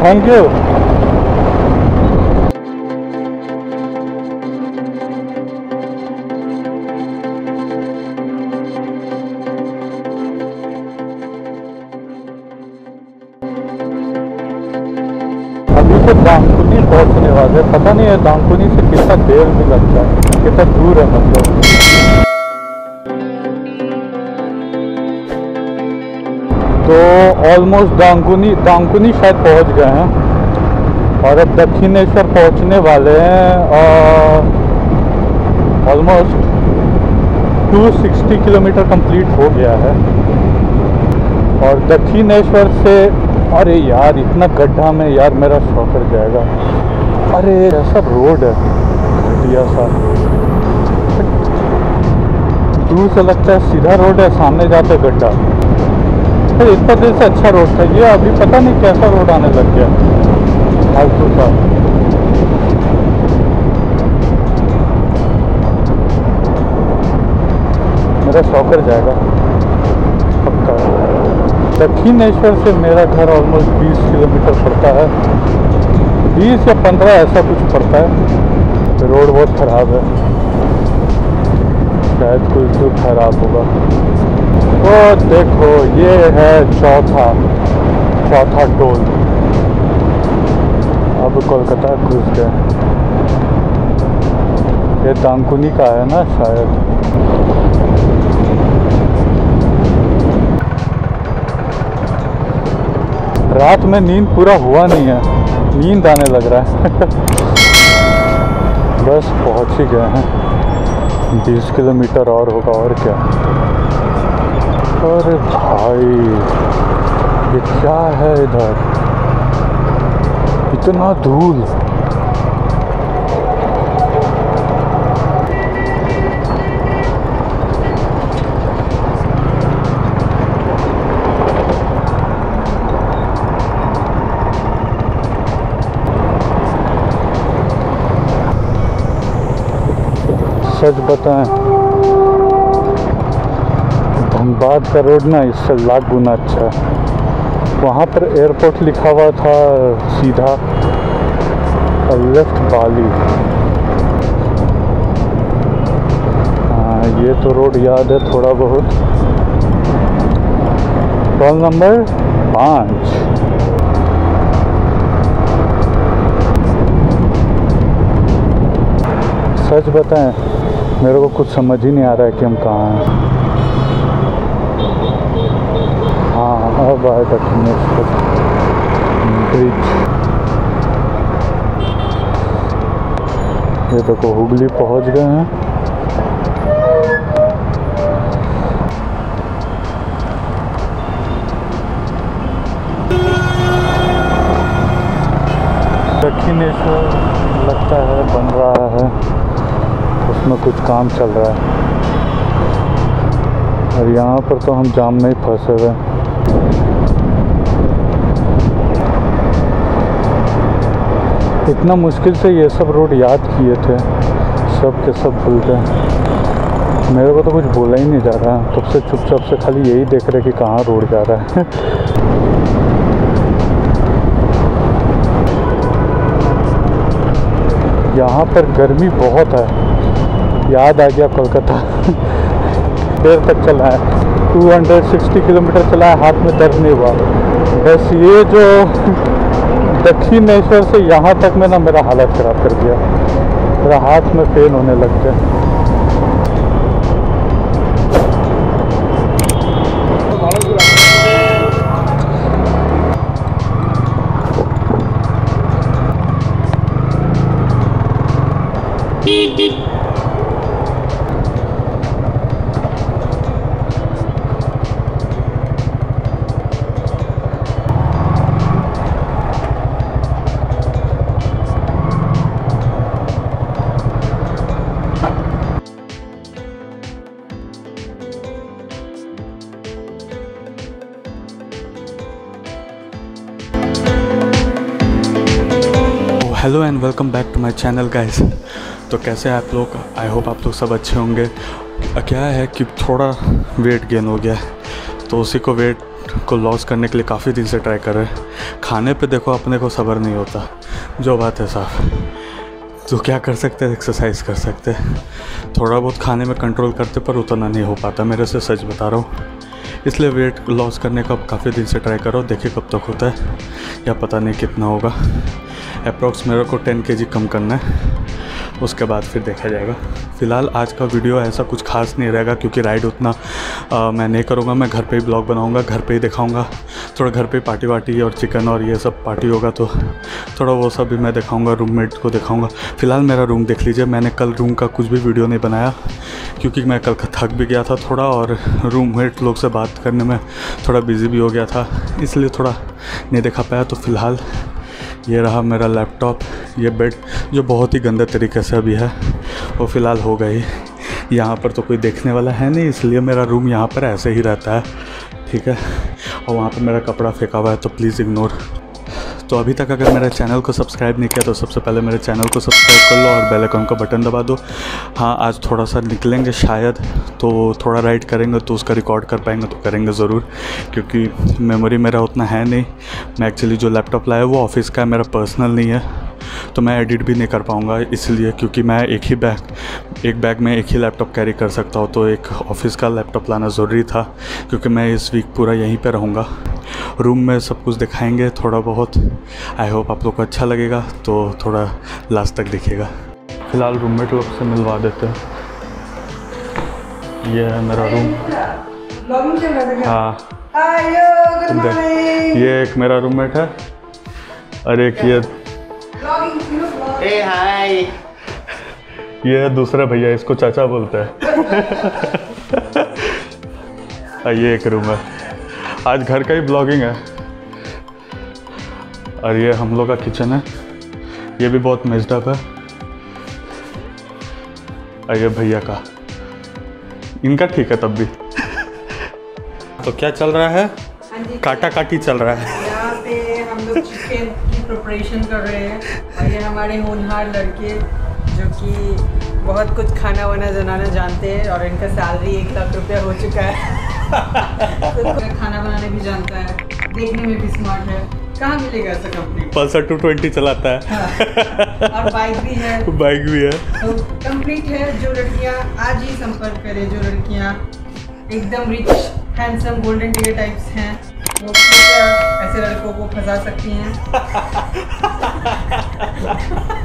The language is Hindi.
Thank you. अभी तो दांकुनी पहुंचने वाले, पता नहीं है दांकुनी से कितना देर भी लगता है, कितना दूर है मतलब। तो ऑलमोस्ट दांकुनी शायद पहुंच गए हैं और अब दक्षिणेश्वर पहुंचने वाले हैं। ऑलमोस्ट 260 किलोमीटर कंप्लीट हो गया है। और दक्षिणेश्वर से, अरे यार इतना गड्ढा में यार मेरा शॉकर जाएगा। अरे ऐसा रोड है घटिया सा, दूर से लगता है सीधा रोड है, सामने जाते गड्ढा। अरे इतना देर से अच्छा रोड था ये, अभी पता नहीं कैसा रोड आने लग गया फालतू सा। मेरा शॉकर जाएगा पक्का। दक्षिणेश्वर से मेरा घर ऑलमोस्ट 20 किलोमीटर पड़ता है, 20 या 15 ऐसा कुछ पड़ता है। रोड बहुत ख़राब है, शायद कुछ दूर खराब होगा। तो देखो ये है चौथा टोल। अब कोलकाता घुस गए। ये दांकुनी का है ना शायद। रात में नींद पूरा हुआ नहीं है, नींद आने लग रहा है। बस पहुंच ही गए हैं, 20 किलोमीटर और होगा और क्या। अरे भाई ये क्या है इधर, इतना धूल। सच बताएं, धनबाद का रोड ना इससे लाख गुना अच्छा है। वहाँ पर एयरपोर्ट लिखा हुआ था सीधा, और लेफ्ट बाली। हाँ ये तो रोड याद है थोड़ा बहुत। Toll number 5। सच बताएं मेरे को कुछ समझ ही नहीं आ रहा है कि हम कहाँ हैं। हाँ अब आए दक्षिणेश्वर ब्रिज। ये देखो हुगली पहुंच गए हैं। दक्षिणेश्वर लगता है बन रहा है, उसमें कुछ काम चल रहा है। और यहाँ पर तो हम जाम में ही फंसे हुए। इतना मुश्किल से ये सब रोड याद किए थे, सब के सब भूल गए। मेरे को तो कुछ बोला ही नहीं जा रहा, तब से चुपचाप से खाली यही देख रहे कि कहाँ रोड जा रहा है। यहाँ पर गर्मी बहुत है, याद आ गया कोलकाता। देर तक चला है, 260 किलोमीटर चला है, हाथ में दर्द नहीं हुआ। बस ये जो दक्षिणेश्वर से यहाँ तक में ना मेरा हालत ख़राब कर दिया, मेरा हाथ में पेन होने लग गया। Hello and welcome back to my channel guys. तो कैसे हैं आप लोग? आई होप आप लोग सब अच्छे होंगे। क्या है कि थोड़ा वेट गेन हो गया है, तो उसी को वेट को लॉस करने के लिए काफ़ी दिन से ट्राई कर रहे हैं। खाने पे देखो अपने को सब्र नहीं होता, जो बात है साफ। तो क्या कर सकते हैं, एक्सरसाइज कर सकते हैं, थोड़ा बहुत खाने में कंट्रोल करते, पर उतना नहीं हो पाता मेरे से, सच बता रहा हूँ। इसलिए वेट लॉस करने का काफ़ी दिन से ट्राई करो, देखिए कब तक होता है या पता नहीं कितना होगा। अप्रॉक्स मेरे को 10 kg कम करना है, उसके बाद फिर देखा जाएगा। फ़िलहाल आज का वीडियो ऐसा कुछ खास नहीं रहेगा क्योंकि राइड उतना मैं नहीं करूँगा। मैं घर पे ही ब्लॉग बनाऊँगा, घर पे ही दिखाऊँगा, थोड़ा घर पे पार्टी वार्टी और चिकन और ये सब पार्टी होगा तो थोड़ा वो सब भी मैं दिखाऊँगा, रूममेट को दिखाऊँगा। फ़िलहाल मेरा रूम देख लीजिए। मैंने कल रूम का कुछ भी वीडियो नहीं बनाया क्योंकि मैं कल थक भी गया था थोड़ा, और रूममेट लोग से बात करने में थोड़ा बिज़ी भी हो गया था, इसलिए थोड़ा नहीं दिखा पाया। तो फ़िलहाल ये रहा मेरा लैपटॉप, ये बेड जो बहुत ही गंदे तरीके से अभी है वो फ़िलहाल हो गई। यहाँ पर तो कोई देखने वाला है नहीं, इसलिए मेरा रूम यहाँ पर ऐसे ही रहता है, ठीक है। और वहाँ पर मेरा कपड़ा फेंका हुआ है, तो प्लीज़ इग्नोर। तो अभी तक अगर मेरे चैनल को सब्सक्राइब नहीं किया तो सबसे पहले मेरे चैनल को सब्सक्राइब कर लो और बेल आइकन का बटन दबा दो। हाँ, आज थोड़ा सा निकलेंगे शायद, तो थोड़ा राइड करेंगे तो उसका रिकॉर्ड कर पाएंगे तो करेंगे ज़रूर, क्योंकि मेमोरी मेरा उतना है नहीं। मैं एक्चुअली जो लैपटॉप लाया वो ऑफिस का है, मेरा पर्सनल नहीं है, तो मैं एडिट भी नहीं कर पाऊँगा इसलिए, क्योंकि मैं एक बैग में एक ही लैपटॉप कैरी कर सकता हूँ। तो एक ऑफिस का लैपटॉप लाना ज़रूरी था क्योंकि मैं इस वीक पूरा यहीं पर रहूँगा। रूम में सब कुछ दिखाएंगे थोड़ा बहुत, आई होप आप लोग को अच्छा लगेगा, तो थोड़ा लास्ट तक देखिएगा। फ़िलहाल रूममेट लोग से मिलवा देते हैं। ये है मेरा रूम। हाँ, ये एक मेरा रूममेट है और एक ये है दूसरा भैया, इसको चाचा बोलते हैं। ये एक रूम है, आज घर का ही ब्लॉगिंग है। और ये हम लोग का किचन है, ये भी बहुत मेस्ड अप है। और ये भैया का, इनका ठीक है तब भी। तो क्या चल रहा है, काटा काटी चल रहा है। यहाँ पे हम लोग चिकन की प्रिपरेशन कर रहे हैं और ये हमारे होनहार लड़के जो कि बहुत कुछ खाना वाना बनाना जानते हैं और इनका सैलरी 1 लाख रुपया हो चुका है। तो खाना बनाने भी जानता है, देखने में भी स्मार्ट है। कहाँ मिलेगा ऐसा कंप्लीट? पल्सर 220 चलाता है। हाँ। और बाइक भी है। बाइक भी है, तो कंप्लीट है। जो लड़कियाँ आज ही संपर्क करें, जो लड़कियाँ एकदम rich handsome golden tiger types हैं, वो ऐसे लड़कों को फंसा सकती हैं।